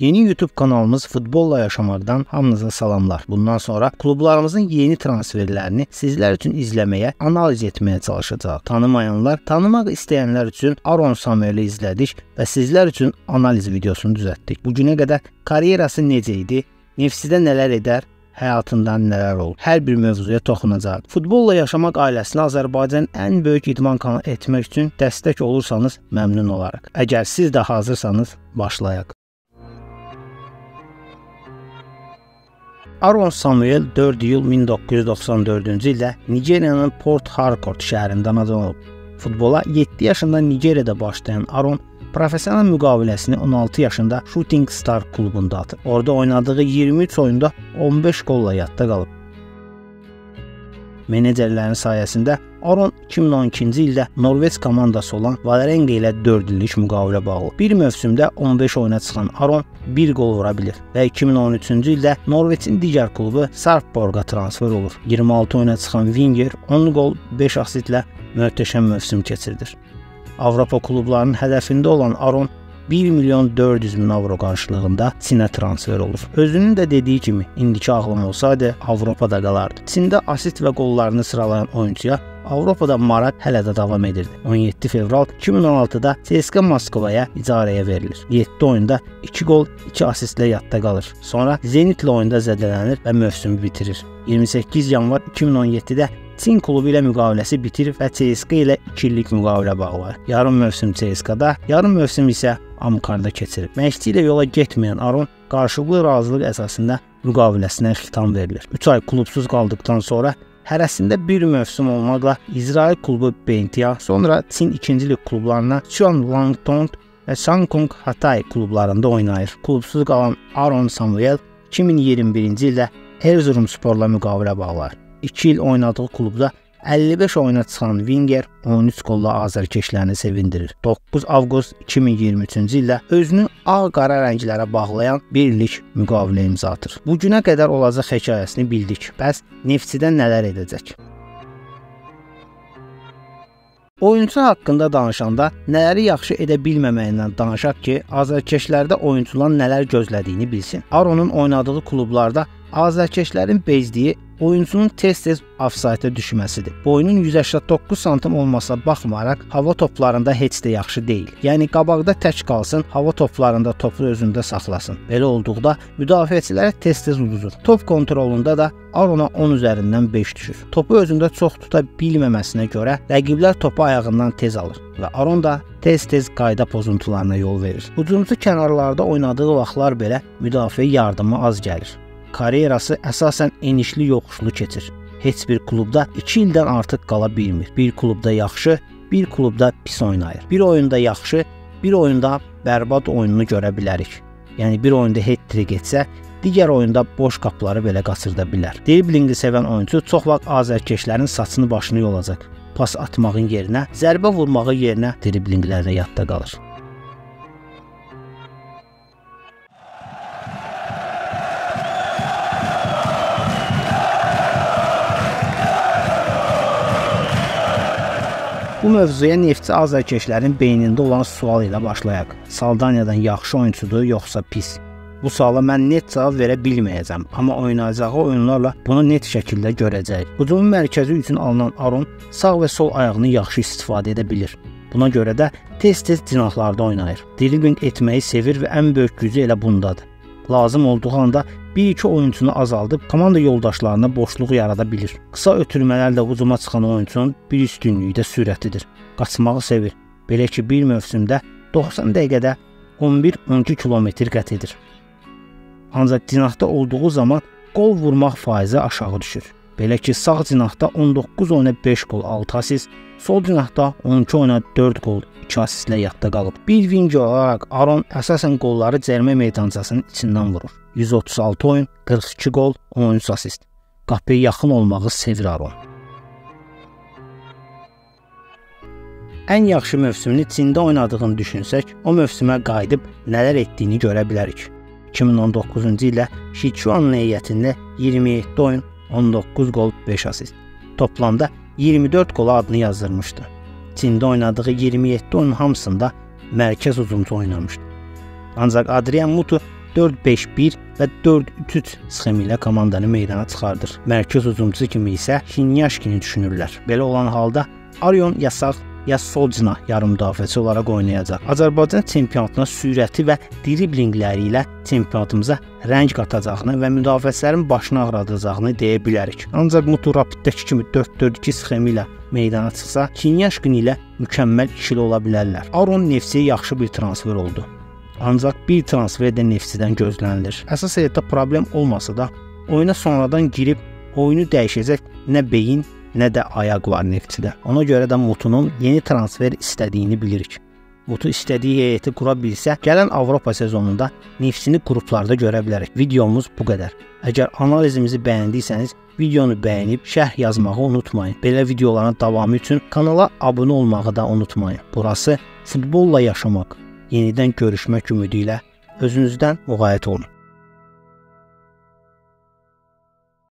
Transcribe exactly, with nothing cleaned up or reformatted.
Yeni YouTube kanalımız Futbolla Yaşamaqdan hamınıza salamlar. Bundan sonra klublarımızın yeni transferlərini sizlər üçün izləməyə, analiz etməyə çalışacağıq. Tanımayanlar, tanımaq istəyənlər üçün Aron Samuel'i izlədik və sizlər üçün analiz videosunu düzəltdik. Bu günə qədər karyerası necə idi, Nefsidə nələr edər, həyatından nələr olur? Hər bir mövzuya toxunacaq. Futbolla Yaşamaq ailəsinə Azərbaycanın ən böyük idman kanalı etmək üçün dəstək olursanız məmnun olarıq. Əgər siz də hazırsanız, başlayaq. Aron Samuel dörd iyul min doqquz yüz doxsan dördüncü ildə Nigeriyanın Port Harcourt şəhərində anadan olub. Futbola yeddi yaşında Nigeriyada başlayan Aron professional müqaviləsini on altı yaşında Shooting Star klubunda atıb. Orada oynadığı iyirmi üç oyunda on beş qolla yadda qalıb. Menecerlərin sayəsində Aron iki min on ikinci ildə Norveç komandası olan Vålerenga ilə dörd illik müqavilə bağlı. Bir mövsümdə on beş oyuna çıxan Aron bir qol vura bilir və iki min on üçüncü ildə Norveçin digər klubu Sarpsborg'a transfer olur. iyirmi altı oyuna çıxan Winger on qol, beş asistlə möhtəşəm mövsüm keçirdir. Avropa klublarının hədəfində olan Aron bir milyon dörd yüz min avro qarşılığında Çinə transfer olur. Özünün də dediyi kimi, indiki ağlım olsaydı Avropada qalardı. Çində asist və qollarını sıralayan oyuncuya Avropada maraq hələ də davam edirdi. on yeddi fevral iki min on altıda C S K A Moskovaya icarəyə verilir. yeddi oyunda iki qol, iki asistlə yadda qalır. Sonra Zenitlə oyunda zədələnir və mövsümü bitirir. iyirmi səkkiz yanvar iki min on yeddidə Çin klubu ilə müqaviləsi bitir və C S K A ilə iki illik müqavilə bağlar. Yarım mövsüm C S K A-da, yarım mövsüm isə Amkarda keçirib. Məşqçi ilə yola getməyən Aron qarşılıqlı razılıq əsasında müqaviləsinə xitam verilir. üç ay klubsuz qaldıqdan sonra hərəsində bir mövsüm olmaqla İsrail klubu Bentia, sonra Çin ikinci lig klublarına Chuan Langtong və Sangkong Hatay klublarında oynayır. Klubsuz qalan Aron Samuel iki min iyirmi birinci ildə Erzurumsporla müqavilə bağlar. iki il oynadığı klubda əlli beş oyuna çıxan Winger on üç qolla azərkeşlərini sevindirir. doqquz avqust iki min iyirmi üçüncü ildə özünü ağ-qara rənglərə bağlayan bir illik müqavilə imza atır. Bu günə qədər olacaq hekayəsini bildik. Bəs Nefsidə nələr edəcək? Oyuncu haqqında danışanda nələri yaxşı edə bilməməyindən danışaq ki, azərkeşlərdə oyuncuların nələr gözlədiyini bilsin. Aronun oynadığı klublarda azərkeşlərin bezdiyi oyuncunun tez-tez ofsayta düşməsidir. Boyunun yüz səksən doqquz santim olmasına baxmayaraq hava toplarında heç də yaxşı deyil. Yəni qabaqda tək qalsın, hava toplarında topu özündə saxlasın. Belə olduqda müdafiəçilərə tez-tez uduzur. Top kontrolunda da Arona on üzərindən beş düşür. Topu özündə çox tuta bilməməsinə görə rəqiblər topu ayağından tez alır və Aron da tez-tez qayda pozuntularına yol verir. Hücumçu kənarlarda oynadığı vaxtlar belə müdafiə yardımı az gəlir. Karyerası əsasən enişli yoxuşlu keçir. Heç bir klubda iki ildən artıq qala bilmir. Bir klubda yaxşı, bir klubda pis oynayır. Bir oyunda yaxşı, bir oyunda bərbad oyununu görə bilərik. Yəni bir oyunda hat-trick etsə, digər oyunda boş qapıları belə qaçırda bilər. Driblingi sevən oyuncu çox vaxt azərkeşlərin saçını başını yolacaq. Pas atmağın yerinə, zərbə vurmağı yerinə driblinglərdə yadda qalır. Bu mövzuya Neftçi azərkeşlərin beynində olan sual ilə başlayaq. Saldaniyadan yaxşı oyuncudur, yoxsa pis? Bu suala mən net cavab verə bilməyəcəm, amma oynayacağı oyunlarla bunu net şəkildə görəcəyik. Hücumun mərkəzi üçün alınan Aron sağ və sol ayağını yaxşı istifadə edə bilir. Buna görə də tez-tez cinahlarda oynayır. Dribling etməyi sevir və ən böyük gücü elə bundadır. Lazım olduğu anda bir iki oyuncunu azaldıb komanda yoldaşlarına boşluq yarada bilir. Qısa ötürmələrlə hücuma çıxan oyuncunun bir üstünlüyü də sürətidir. Qaçmağı sevir. Belə ki, bir mövsümdə doxsan dəqiqədə on bir on iki kilometr qət edir. Ancaq cinahda olduğu zaman qol vurmaq faizi aşağı düşür. Belə ki, sağ cinahda on doqquz oyuna beş qol, altı asist, sol cinahda on iki oyuna dörd qol, iki asistlə yadda qalıb. Bir winger olaraq Aron əsasən qolları cərimə meydançasının içindən vurur. yüz otuz altı oyun, qırx iki qol, on üç asist. Qapıya yaxın olmağı sevir Aron. Ən yaxşı mövsümünü Çində oynadığını düşünsək, o mövsümə qayıdıb nələr etdiyini görə bilərik. iki min on doqquzuncu ildə Sichuan heyətində iyirmi yeddi oyun, on doqquz qol, beş asist. Toplamda iyirmi dörd qola adını yazdırmışdı. Çində oynadığı iyirmi yeddi oyunun hamısında mərkəz hücumçu oynamışdı. Ancaq Adrian Mutu dörd beş bir və dörd üç üç sxemi ilə komandanı meydana çıxardır. Mərkəz hücumçusu kimi isə Şinyaşkini düşünürlər. Belə olan halda Arion ya sağ, ya sol cinah yarım müdafiəçi olaraq oynayacaq. Azərbaycan çempionatına sürəti və driblingləri ilə çempionatımıza rəng qatacağını və müdafiəçilərin başını ağrıdacağını deyə bilərik. Ancaq Mutu Rapid'dəki kimi dörd dörd iki sxemi ilə meydana çıxsa, Şinyaşkin ilə mükəmməl ikili ola bilərlər. Aron Nefsiyə yaxşı bir transfer oldu. Ancaq bir transfer də Nefsidən gözlənilir. Əsas heyətdə problem olmasa da, oyuna sonradan girib oyunu dəyişəcək nə beyin, nə də ayaq var Neftçidə. Ona görə də Mutunun yeni transfer istədiyini bilirik. Mutu istədiyi heyəti qura bilsə, gələn Avropa sezonunda Neftçini qruplarda görə bilərik. Videomuz bu qədər. Əgər analizimizi bəyəndiysəniz, videonu bəyənib şərh yazmağı unutmayın. Belə videoların davamı üçün kanala abunə olmağı da unutmayın. Burası futbolla yaşamaq, yenidən görüşmək ümidi ilə özünüzdən müğayət olun.